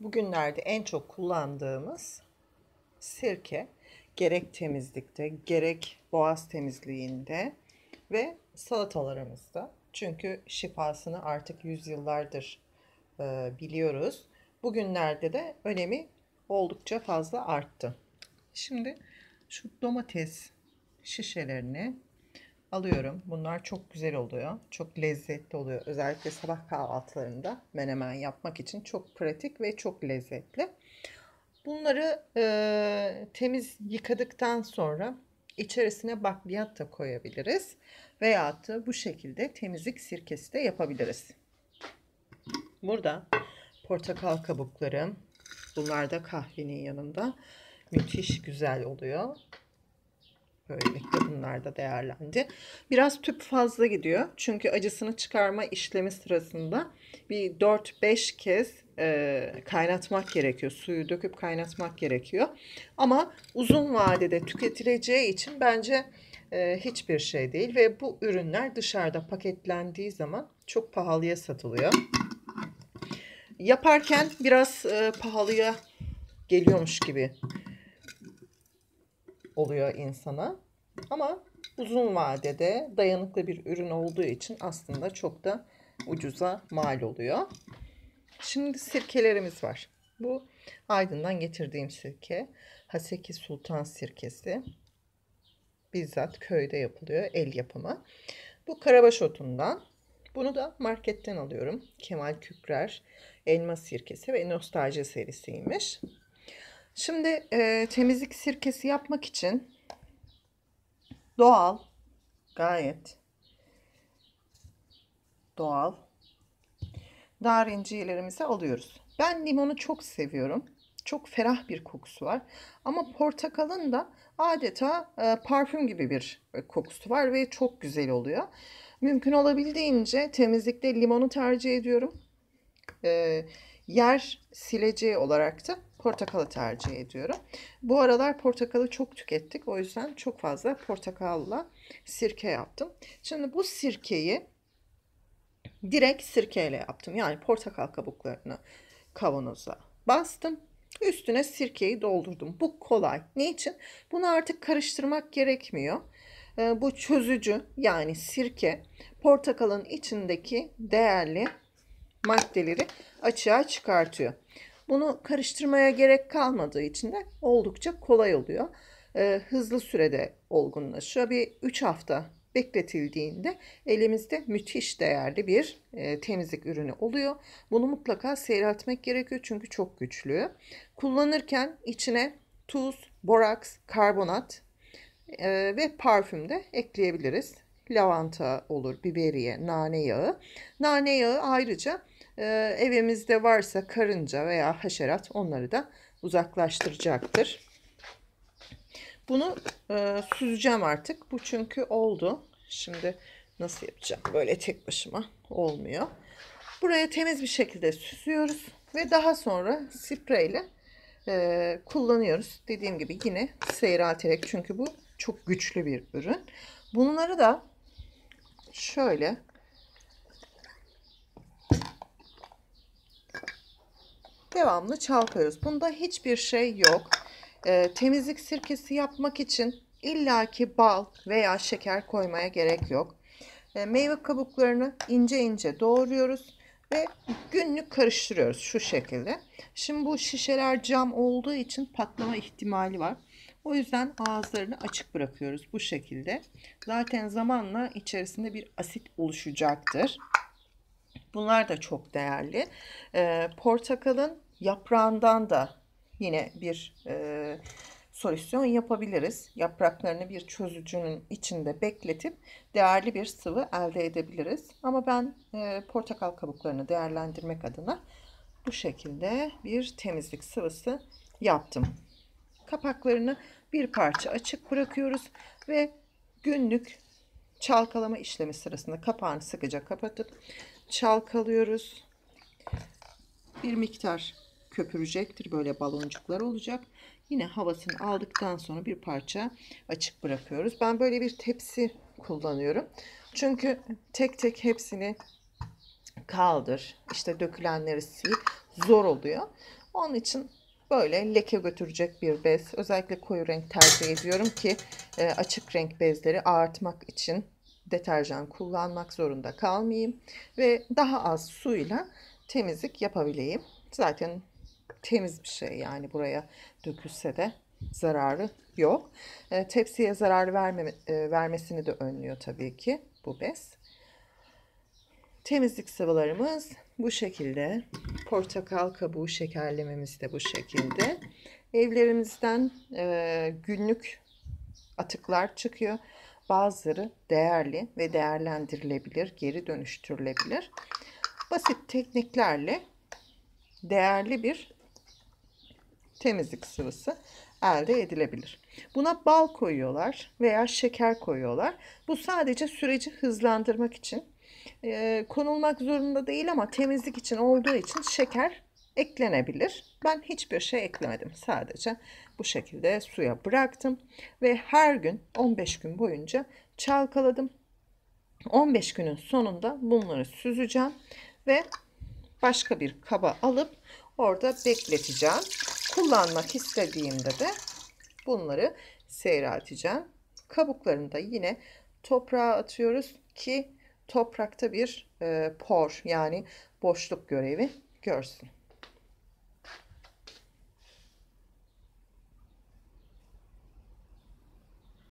Bugünlerde en çok kullandığımız sirke, gerek temizlikte, gerek boğaz temizliğinde ve salatalarımızda. Çünkü şifasını artık yüzyıllardır biliyoruz. Bugünlerde de önemi oldukça fazla arttı. Şimdi şu domates şişelerini alıyorum. Bunlar çok güzel oluyor. Çok lezzetli oluyor. Özellikle sabah kahvaltılarında menemen yapmak için çok pratik ve çok lezzetli. Bunları temiz yıkadıktan sonra içerisine bakliyat da koyabiliriz. Veyahut da bu şekilde temizlik sirkesi de yapabiliriz. Burada portakal kabukları, bunlar da kahvenin yanında müthiş güzel oluyor. Böylelikle bunlar da değerlendi. Biraz tüp fazla gidiyor. Çünkü acısını çıkarma işlemi sırasında bir 4-5 kez kaynatmak gerekiyor. Suyu döküp kaynatmak gerekiyor. Ama uzun vadede tüketileceği için bence hiçbir şey değil. Ve bu ürünler dışarıda paketlendiği zaman çok pahalıya satılıyor. Yaparken biraz pahalıya geliyormuş gibi oluyor insana. Ama uzun vadede dayanıklı bir ürün olduğu için aslında çok da ucuza mal oluyor. Şimdi sirkelerimiz var. Bu Aydın'dan getirdiğim sirke. Haseki Sultan sirkesi. Bizzat köyde yapılıyor. El yapımı. Bu karabaş otundan. Bunu da marketten alıyorum. Kemal Kükrer elma sirkesi ve nostalji serisiymiş. Şimdi temizlik sirkesi yapmak için doğal, gayet doğal narinciyelerimizi alıyoruz. Ben limonu çok seviyorum. Çok ferah bir kokusu var. Ama portakalın da adeta parfüm gibi bir kokusu var ve çok güzel oluyor. Mümkün olabildiğince temizlikte limonu tercih ediyorum. Yer sileceği olarak da portakalı tercih ediyorum. Bu aralar portakalı çok tükettik. O yüzden çok fazla portakalla sirke yaptım. Şimdi bu sirkeyi direkt sirkeyle yaptım. Yani portakal kabuklarını kavanoza bastım. Üstüne sirkeyi doldurdum. Bu kolay. Niçin? Bunu artık karıştırmak gerekmiyor. Bu çözücü, yani sirke, portakalın içindeki değerli maddeleri açığa çıkartıyor. Bunu karıştırmaya gerek kalmadığı için de oldukça kolay oluyor. Hızlı sürede olgunlaşıyor. Bir 3 hafta bekletildiğinde elimizde müthiş değerli bir temizlik ürünü oluyor. Bunu mutlaka seyreltmek gerekiyor çünkü çok güçlü. Kullanırken içine tuz, boraks, karbonat ve parfüm de ekleyebiliriz. Lavanta olur, biberiye, nane yağı. Nane yağı ayrıca evimizde varsa karınca veya haşerat onları da uzaklaştıracaktır. Bunu süzeceğim artık. Bu çünkü oldu. Şimdi nasıl yapacağım? Böyle tek başıma olmuyor. Buraya temiz bir şekilde süzüyoruz ve daha sonra spreyle kullanıyoruz. Dediğim gibi yine seyrelterek, çünkü bu çok güçlü bir ürün. Bunları da şöyle devamlı çalkalıyoruz. Bunda hiçbir şey yok. Temizlik sirkesi yapmak için illaki bal veya şeker koymaya gerek yok. Meyve kabuklarını ince ince doğruyoruz ve günlük karıştırıyoruz şu şekilde. Şimdi bu şişeler cam olduğu için patlama ihtimali var. O yüzden ağızlarını açık bırakıyoruz bu şekilde. Zaten zamanla içerisinde bir asit oluşacaktır. Bunlar da çok değerli. Portakalın yaprağından da yine bir solüsyon yapabiliriz. Yapraklarını bir çözücünün içinde bekletip değerli bir sıvı elde edebiliriz. Ama ben portakal kabuklarını değerlendirmek adına bu şekilde bir temizlik sıvısı yaptım. Kapaklarını bir parça açık bırakıyoruz ve günlük çalkalama işlemi sırasında kapağını sıkıca kapatıp çalkalıyoruz. Bir miktar köpürecektir. Böyle baloncuklar olacak. Yine havasını aldıktan sonra bir parça açık bırakıyoruz. Ben böyle bir tepsi kullanıyorum. Çünkü tek tek hepsini kaldır, işte dökülenleri sil, zor oluyor. Onun için böyle leke götürecek bir bez. Özellikle koyu renk tercih ediyorum ki açık renk bezleri ağartmak için deterjan kullanmak zorunda kalmayayım. Ve daha az suyla temizlik yapabileyim. Zaten temiz bir şey, yani buraya dökülse de zararı yok. Tepsiye zarar vermesini de önlüyor tabii ki bu bez. Temizlik sıvılarımız bu şekilde. Portakal kabuğu şekerlememiz de bu şekilde. Evlerimizden günlük atıklar çıkıyor. Bazıları değerli ve değerlendirilebilir, geri dönüştürülebilir. Basit tekniklerle değerli bir temizlik sıvısı elde edilebilir. Buna bal koyuyorlar veya şeker koyuyorlar. Bu sadece süreci hızlandırmak için konulmak zorunda değil ama temizlik için olduğu için şeker eklenebilir. Ben hiçbir şey eklemedim. Sadece bu şekilde suya bıraktım ve her gün 15 gün boyunca çalkaladım. 15 günün sonunda bunları süzeceğim ve başka bir kaba alıp orada bekleteceğim. Kullanmak istediğimde de bunları seyrelteceğim. Kabuklarını da yine toprağa atıyoruz ki toprakta bir por, yani boşluk görevi görsün.